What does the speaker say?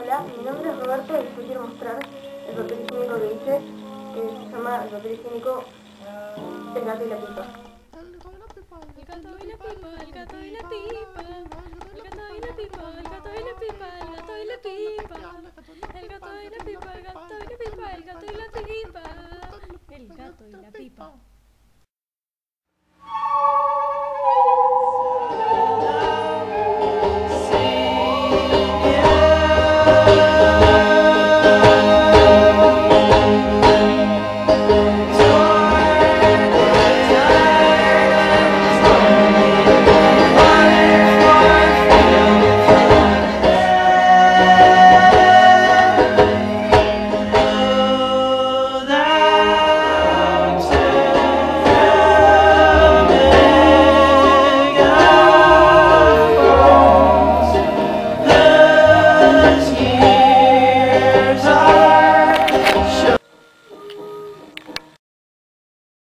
Hola, mi nombre es Roberto y les quiero mostrar el papel higiénico que hice, que se llama el papel higiénico El gato y la pipa. El gato y la pipa, el gato y la pipa, el gato y la pipa, el gato y la pipa, el gato y la pipa, el gato y la pipa, el gato y la pipa, el gato y la pipa, el gato y la pipa, el gato y la pipa.